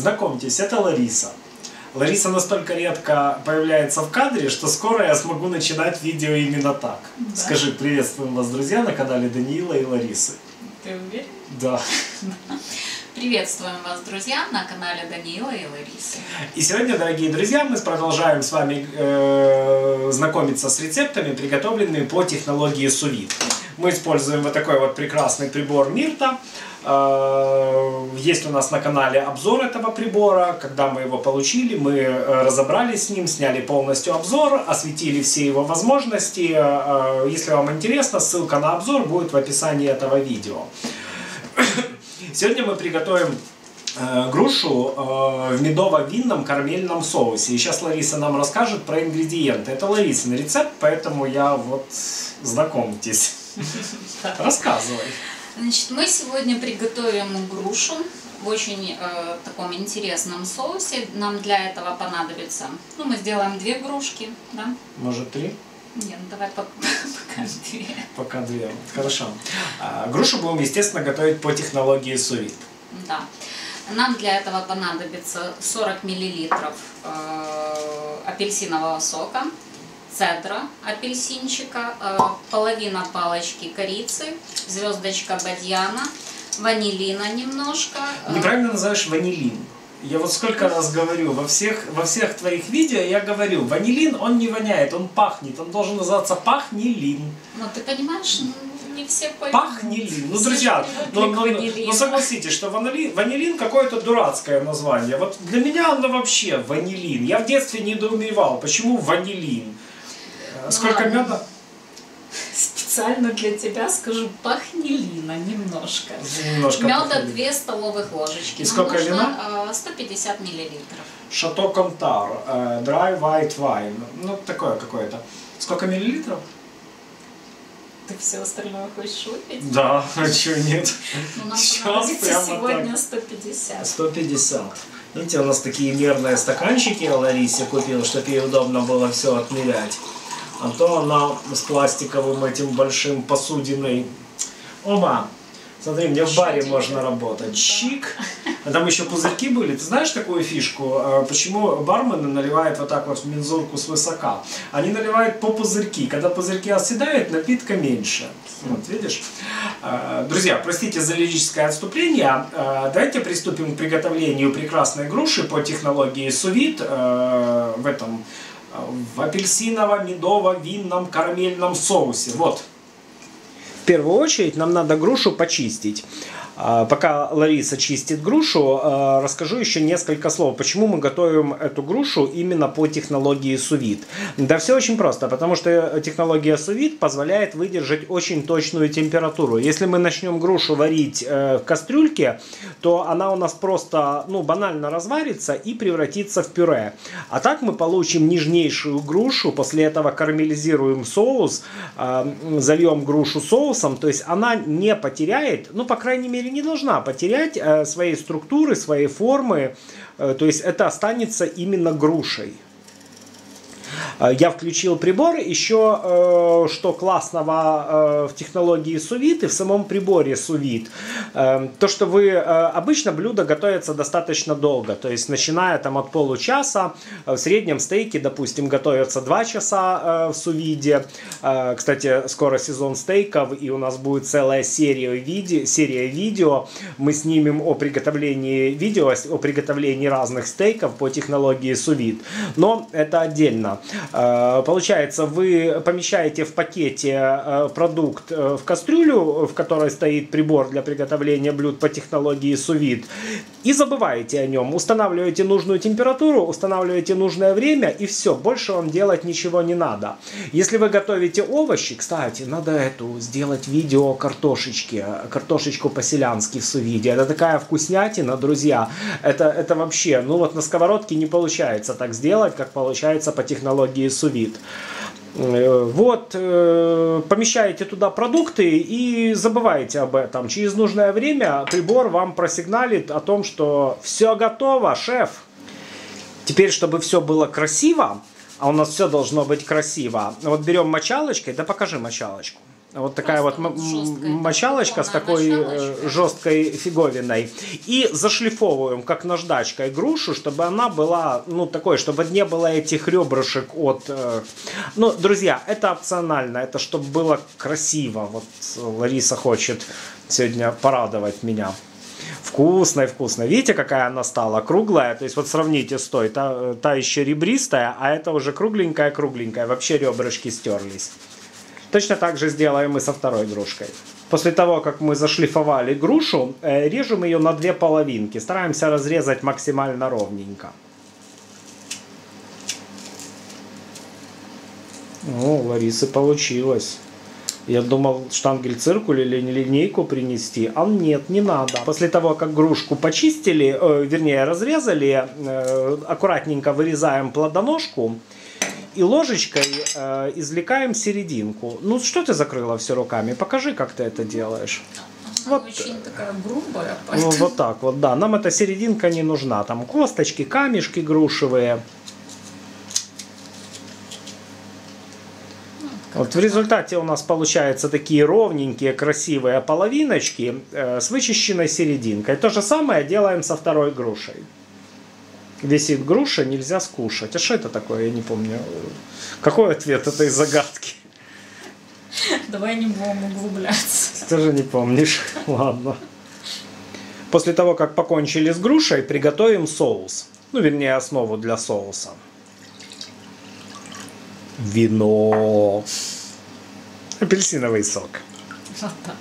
Знакомьтесь, это Лариса. Лариса настолько редко появляется в кадре, что скоро я смогу начинать видео именно так. Да. Скажи, приветствуем вас, друзья, на канале Даниила и Ларисы. Ты уверен? Да. Приветствуем вас, друзья, на канале Даниила и Ларисы. И сегодня, дорогие друзья, мы продолжаем с вами знакомиться с рецептами, приготовленными по технологии сous-vide. Мы используем вот такой вот прекрасный прибор Мирта. Есть у нас на канале обзор этого прибора. Когда мы его получили, мы разобрались с ним, сняли полностью обзор, осветили все его возможности. Если вам интересно, ссылка на обзор будет в описании этого видео. Сегодня мы приготовим грушу в медово-винном карамельном соусе. И сейчас Лариса нам расскажет про ингредиенты. Это Ларисин рецепт, поэтому я вот знакомьтесь. Рассказывай. Значит, мы сегодня приготовим грушу в очень таком интересном соусе. Нам для этого понадобится, мы сделаем 2 грушки, да? Может 3? Нет, давай пока 2. Пока 2, хорошо. Грушу будем, естественно, готовить по технологии сous-vide. Да. Нам для этого понадобится 40 мл апельсинового сока, цедра апельсинчика, половина палочки корицы, звездочка бадьяна, ванилина немножко. Неправильно называешь ванилин. Я вот сколько раз говорю, во всех твоих видео я говорю, ванилин, он не воняет, он пахнет, он должен называться пахнилин. Ну ты понимаешь, не все поймут. Пахнилин. Ну, друзья, ну согласитесь, что ванилин какое-то дурацкое название. Вот для меня оно вообще ванилин. Я в детстве недоумевал, почему ванилин. Сколько меда? Специально для тебя скажу пахнилина немножко. Меда 2 столовых ложечки. И сколько вина? 150 миллилитров. Шато Контар, Dry White Wine. Ну, такое какое-то. Сколько миллилитров? Ты все остальное хочешь выпить? Да, а чего нет? Ну, нам понадобится сегодня так. 150. 150. Видите, у нас такие мерные стаканчики Ларисе купила, чтобы ей удобно было все отмерять. А то она с пластиковым этим большим посудиной. Ома! Смотри, мне в баре можно работать. Чик! А там еще пузырьки были. Ты знаешь такую фишку? Почему бармены наливают вот так вот в мензурку свысока? Они наливают по пузырьки. Когда пузырьки оседают, напитка меньше. Вот, видишь? Друзья, простите за лирическое отступление. Давайте приступим к приготовлению прекрасной груши по технологии сous-vide в апельсиново-медово-винном карамельном соусе. Вот. В первую очередь нам надо грушу почистить. Пока Лариса чистит грушу, расскажу еще несколько слов, почему мы готовим эту грушу именно по технологии сous-vide. Да все очень просто, потому что технология сous-vide позволяет выдержать очень точную температуру. Если мы начнем грушу варить в кастрюльке, то она у нас просто банально разварится и превратится в пюре. А так мы получим нежнейшую грушу, после этого карамелизируем соус, зальем грушу соусом, то есть она не потеряет, по крайней мере, не должна потерять своей структуры, своей формы, то есть это останется именно грушей. Я включил прибор. Еще что классного в технологии сous-vide и в самом приборе sous-vide, то что обычно блюдо готовится достаточно долго, то есть начиная от получаса, в среднем стейки, допустим, готовятся 2 часа в sous-vide. Кстати, скоро сезон стейков, и у нас будет целая серия видео. Мы снимем о приготовлении разных стейков по технологии sous-vide. Но это отдельно. Получается, вы помещаете в пакете продукт в кастрюлю, в которой стоит прибор для приготовления блюд по технологии sous-vide, и забываете о нем. Устанавливаете нужную температуру, устанавливаете нужное время, и все, больше вам делать ничего не надо. Если вы готовите овощи, кстати, надо сделать видео о картошечке, картошечку по-селянски в sous-vide. Это такая вкуснятина, друзья. Это вообще, на сковородке не получается так сделать, как получается по технологии sous-vide. Вот, помещаете туда продукты и забываете об этом. Через нужное время прибор вам просигналит о том, что все готово, шеф. Теперь, чтобы все было красиво, а у нас все должно быть красиво, вот берем мочалочкой, да покажи мочалочку. Вот такая вот мочалочка с такой жесткой фиговиной. И зашлифовываем, как наждачкой, грушу, чтобы она была, ну, такой, чтобы не было этих ребрышек от... Ну, друзья, это опционально, это чтобы было красиво. Вот Лариса хочет сегодня порадовать меня. Вкусная, вкусная. Видите, какая она стала? Круглая. То есть вот сравните с той. Та еще ребристая, а это уже кругленькая-кругленькая. Вообще ребрышки стерлись. Точно так же сделаем и со второй грушкой. После того, как мы зашлифовали грушу, режем ее на две половинки. Стараемся разрезать максимально ровненько. О, у Ларисы получилось. Я думал, штангель-циркуль или линейку принести, а нет, не надо. После того, как грушку почистили, вернее разрезали, аккуратненько вырезаем плодоножку. И ложечкой извлекаем серединку. Ну, что ты закрыла все руками? Покажи, как ты это делаешь. Она вот очень такая грубая. Ну, вот так вот, да. Нам эта серединка не нужна. Там косточки, камешки грушевые. Вот в результате у нас получаются такие ровненькие, красивые половиночки с вычищенной серединкой. То же самое делаем со второй грушей. Висит груша, нельзя скушать. А что это такое? Я не помню. Какой ответ этой загадки? Давай не будем углубляться. Ты же не помнишь. Ладно. После того, как покончили с грушей, приготовим соус. Ну, вернее, основу для соуса. Вино. Апельсиновый сок. Вот так.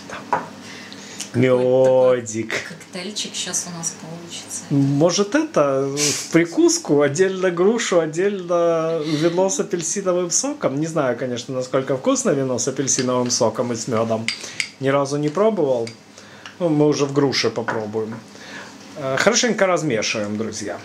Медик. Коктейльчик сейчас у нас получится. Может это в прикуску, отдельно грушу, отдельно вино с апельсиновым соком? Не знаю, конечно, насколько вкусно вино с апельсиновым соком и с медом. Ни разу не пробовал. Ну, мы уже в груше попробуем. Хорошенько размешиваем, друзья.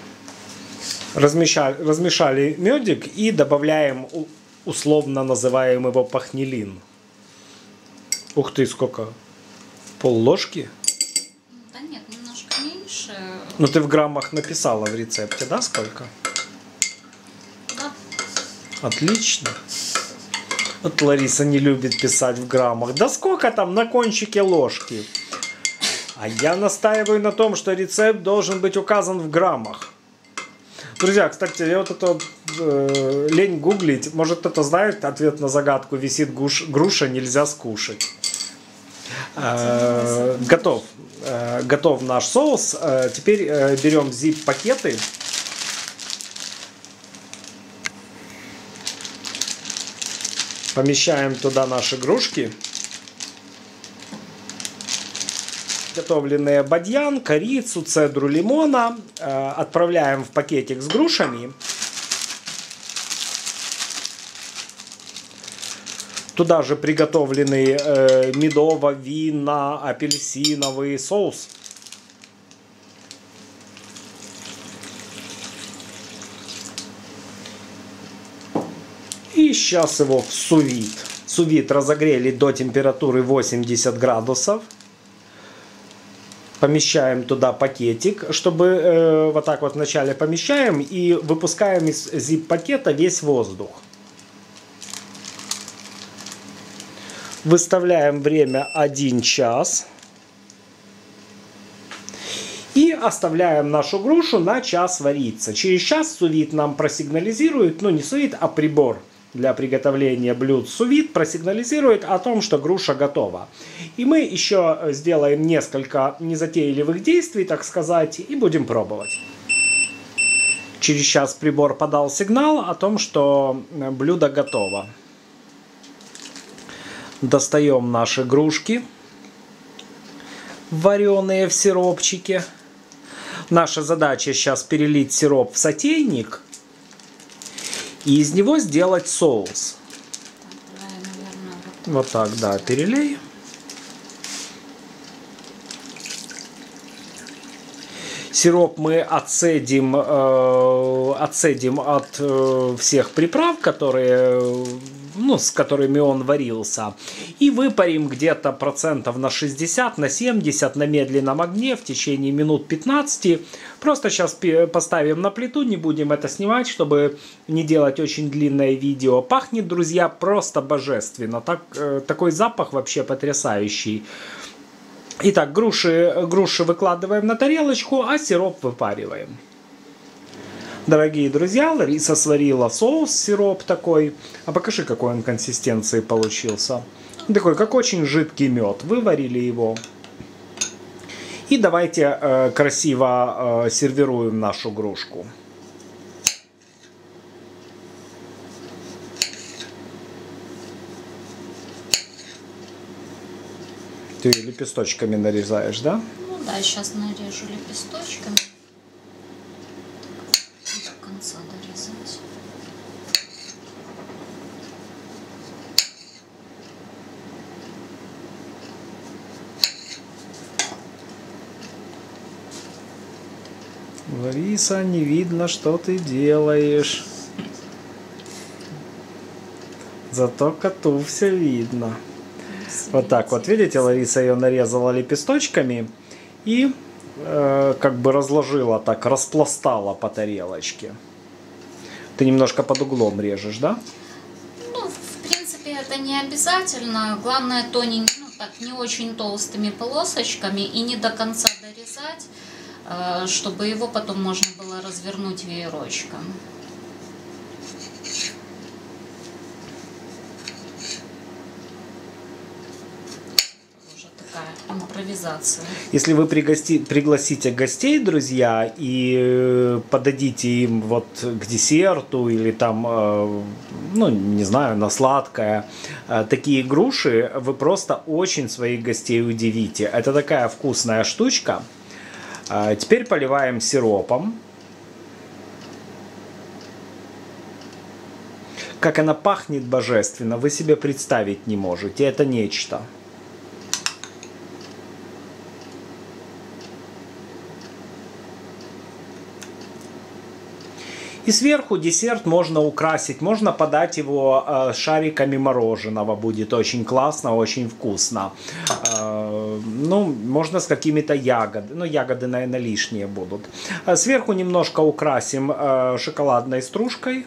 Размешали медик и добавляем, условно называем его пахнилин. Ух ты, сколько? Пол-ложки? Да нет, немножко меньше. Ну ты в граммах написала в рецепте, да, сколько? Да. Отлично. Вот Лариса не любит писать в граммах. Да сколько там на кончике ложки? А я настаиваю на том, что рецепт должен быть указан в граммах. Друзья, кстати, я вот это лень гуглить. Может кто-то знает ответ на загадку: висит груша, нельзя скушать. Готов. Готов наш соус. Теперь берем zip-пакеты. Помещаем туда наши грушки. Готовленные бадьян, корицу, цедру лимона. Отправляем в пакетик с грушами. Туда же приготовленный медово-винно-апельсиновый соус. И сейчас его в су-вид. Су-вид разогрели до температуры 80 градусов. Помещаем туда пакетик, чтобы вот так вот вначале помещаем и выпускаем из zip-пакета весь воздух. Выставляем время 1 час. И оставляем нашу грушу на час вариться. Через час су-вид нам просигнализирует, ну не су-вид, а прибор для приготовления блюд су-вид просигнализирует о том, что груша готова. И мы еще сделаем несколько незатейливых действий, так сказать, и будем пробовать. Через час прибор подал сигнал о том, что блюдо готово. Достаем наши грушки, вареные в сиропчике. Наша задача сейчас перелить сироп в сотейник и из него сделать соус. Вот так, да, перелей. Сироп мы отцедим от всех приправ, которые ну, с которыми он варился. И выпарим где-то процентов на 60, на 70 на медленном огне в течение минут 15. Просто сейчас поставим на плиту, не будем это снимать, чтобы не делать очень длинное видео. Пахнет, друзья, просто божественно. Такой запах вообще потрясающий. Итак, груши выкладываем на тарелочку, а сироп выпариваем. Дорогие друзья, Лариса сварила соус, сироп такой. А покажи, какой он консистенции получился. Такой, как очень жидкий мед. Выварили его. И давайте красиво сервируем нашу грушку. Ты лепесточками нарезаешь, да? Ну да, сейчас нарежу лепесточками. До конца дорезать. Лариса, не видно, что ты делаешь. Зато коту все видно. Вот так вот, видите, Лариса ее нарезала лепесточками и как бы разложила так, распластала по тарелочке. Ты немножко под углом режешь, да? Ну, в принципе, это не обязательно. Главное, тоненько, ну так, не очень толстыми полосочками и не до конца дорезать, чтобы его потом можно было развернуть веерочком. Импровизация. Если вы пригласите гостей, друзья, и подадите им вот к десерту или там, ну, не знаю, на сладкое, такие груши, вы просто очень своих гостей удивите. Это такая вкусная штучка. Теперь поливаем сиропом. Как она пахнет божественно, вы себе представить не можете. Это нечто. И сверху десерт можно украсить, можно подать его шариками мороженого, будет очень классно, очень вкусно. Ну, можно с какими-то ягодами, ну, ягоды, наверное, лишние будут. Сверху немножко украсим шоколадной стружкой.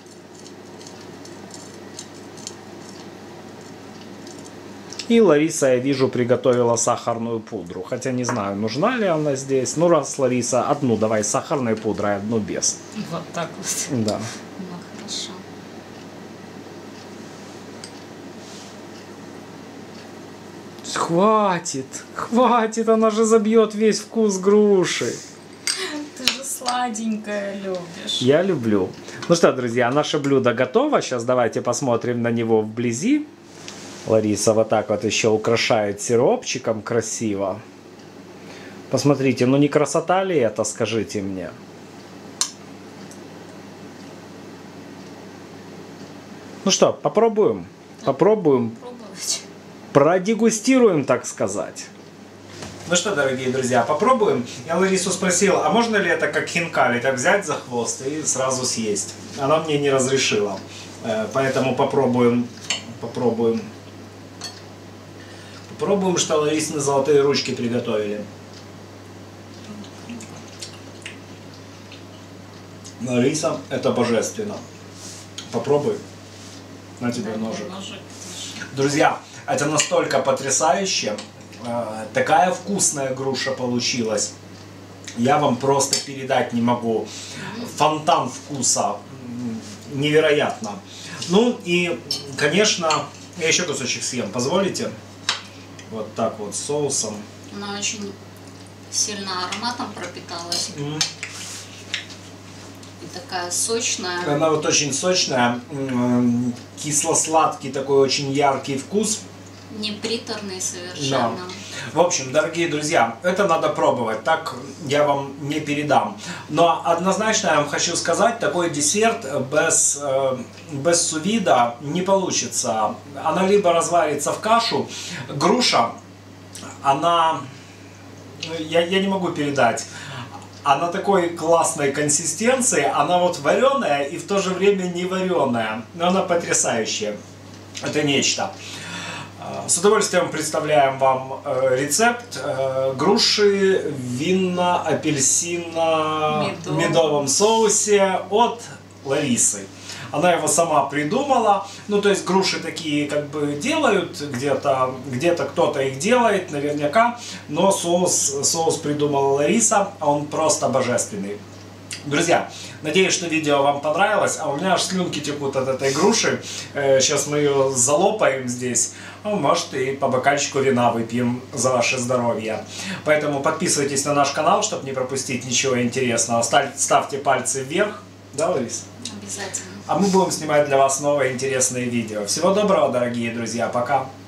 И Лариса, я вижу, приготовила сахарную пудру. Хотя не знаю, нужна ли она здесь. Ну, раз, Лариса, одну давай с сахарной пудрой, одну без. Вот так вот. Да. Ну, хорошо. Хватит, хватит, она же забьет весь вкус груши. Ты же сладенькое любишь. Я люблю. Ну что, друзья, наше блюдо готово. Сейчас давайте посмотрим на него вблизи. Лариса вот так вот еще украшает сиропчиком красиво. Посмотрите, ну не красота ли это, скажите мне? Ну что, попробуем? Попробуем. Пробовать. Продегустируем, так сказать. Ну что, дорогие друзья, попробуем. Я Ларису спросил, а можно ли это как хинкали, так взять за хвост и сразу съесть? Она мне не разрешила. Поэтому попробуем. Попробуем, что Ларисины золотые ручки приготовили. Лариса, это божественно. Попробуй. На тебе ножик. Друзья, это настолько потрясающе. Такая вкусная груша получилась. Я вам просто передать не могу. Фонтан вкуса. Невероятно. Ну и, конечно, я еще кусочек съем. Позволите? Вот так вот с соусом. Она очень сильно ароматом пропиталась. И такая сочная. Она вот очень сочная. Кисло-сладкий такой очень яркий вкус. Не приторный совершенно. Да. В общем, дорогие друзья, это надо пробовать, так я вам не передам. Но однозначно я вам хочу сказать, такой десерт без сувида не получится. Она либо разварится в кашу, груша, она, я не могу передать, она такой классной консистенции, она вот вареная и в то же время не вареная, но она потрясающая. Это нечто. С удовольствием представляем вам рецепт груши в винно-апельсино-медовом соусе от Ларисы. Она его сама придумала. Ну, то есть груши такие как бы делают, где-то кто-то их делает, наверняка. Но соус придумала Лариса, а он просто божественный. Друзья, надеюсь, что видео вам понравилось, а у меня аж слюнки текут от этой груши. Сейчас мы ее залопаем здесь, ну, может и по бокальчику вина выпьем за ваше здоровье. Поэтому подписывайтесь на наш канал, чтобы не пропустить ничего интересного. Ставьте пальцы вверх, да, Лариса? Обязательно. А мы будем снимать для вас новые интересные видео. Всего доброго, дорогие друзья, пока!